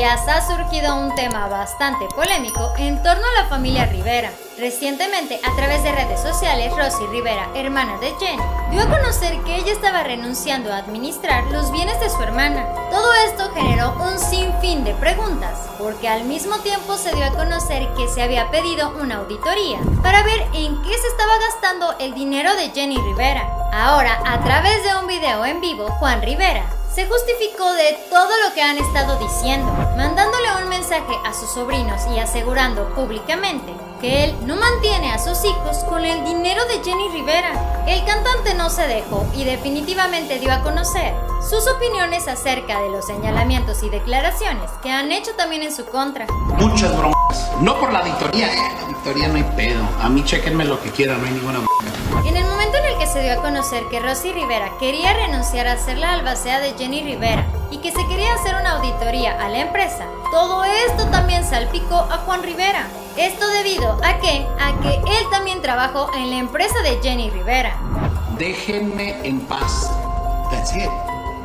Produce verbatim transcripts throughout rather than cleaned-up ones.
días ha surgido un tema bastante polémico en torno a la familia Rivera. Recientemente, a través de redes sociales, Rosy Rivera, hermana de Jenny, dio a conocer que ella estaba renunciando a administrar los bienes de su hermana. Todo esto generó un sinfín de preguntas, porque al mismo tiempo se dio a conocer que se había pedido una auditoría para ver en qué se estaba gastando el dinero de Jenny Rivera. Ahora, a través de un video en vivo, Juan Rivera se justificó de todo lo que han estado diciendo, mandándole un mensaje a sus sobrinos y asegurando públicamente que él no mantiene a sus hijos con el dinero de Jenny Rivera. El cantante no se dejó y definitivamente dio a conocer sus opiniones acerca de los señalamientos y declaraciones que han hecho también en su contra. Muchas bromas, no por la auditoría, eh, la auditoría no hay pedo, a mí chequenme lo que quieran, no hay ninguna bronca. En el momento en el que se dio a conocer que Rosy Rivera quería renunciar a ser la albacea de Jenny Rivera y que se quería hacer una auditoría a la empresa, todo esto también salpicó a Juan Rivera. Esto debido a que, a que él también trabajó en la empresa de Jenny Rivera. Déjenme en paz. That's it.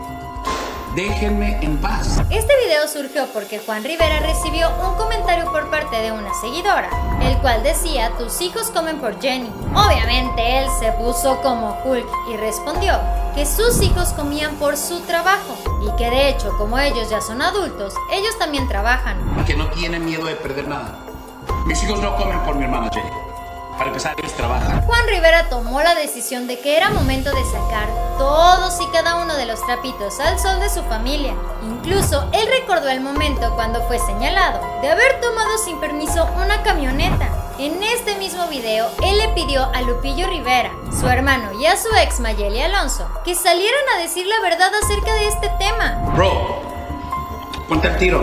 Déjenme en paz. Este video surgió porque Juan Rivera recibió un comentario por parte de una seguidora, el cual decía: tus hijos comen por Jenny. Obviamente él se puso como Hulk y respondió que sus hijos comían por su trabajo y que de hecho, como ellos ya son adultos, ellos también trabajan. Y que no tienen miedo de perder nada. Mis hijos no comen por mi hermana Jenny. Para empezar, ellos trabajan. Juan Rivera tomó la decisión de que era momento de sacar todos y cada uno de los trapitos al sol de su familia. Incluso él recordó el momento cuando fue señalado de haber tomado sin permiso una camioneta. En este mismo video, él le pidió a Lupillo Rivera, su hermano, y a su ex Mayeli Alonso que salieran a decir la verdad acerca de este tema. Bro, ponte el tiro.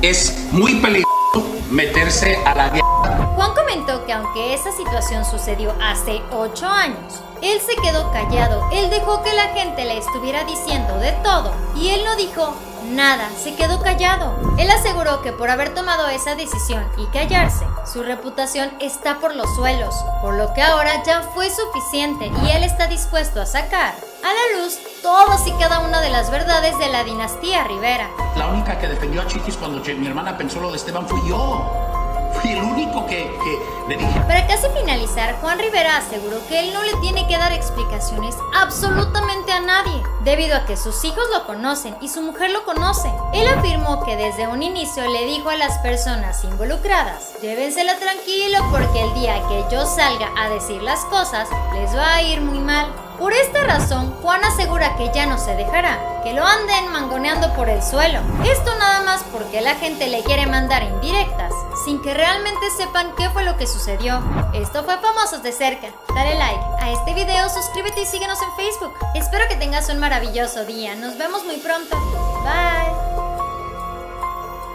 Es muy peligroso meterse a la guerra. Juan comentó que aunque esa situación sucedió hace ocho años, él se quedó callado. Él dejó que la gente le estuviera diciendo de todo y él no dijo nada, se quedó callado. Él aseguró que por haber tomado esa decisión y callarse, su reputación está por los suelos, por lo que ahora ya fue suficiente y él está dispuesto a sacar a la luz todas y cada una de las verdades de la dinastía Rivera. La única que defendió a Chiquis cuando mi hermana pensó lo de Esteban fui yo. Fui el único que, que le dije. Para casi finalizar, Juan Rivera aseguró que él no le tiene que dar explicaciones absolutamente a nadie, debido a que sus hijos lo conocen y su mujer lo conoce. Él afirmó que desde un inicio le dijo a las personas involucradas: llévensela tranquilo porque el día que yo salga a decir las cosas, les va a ir muy mal. Por esta razón, Juan asegura que ya no se dejará que lo anden mangoneando por el suelo. Esto nada más porque la gente le quiere mandar indirectas, sin que realmente sepan qué fue lo que sucedió. Esto fue Famosos de Cerca. Dale like a este video, suscríbete y síguenos en Facebook. Espero que tengas un maravilloso día. Nos vemos muy pronto. Bye.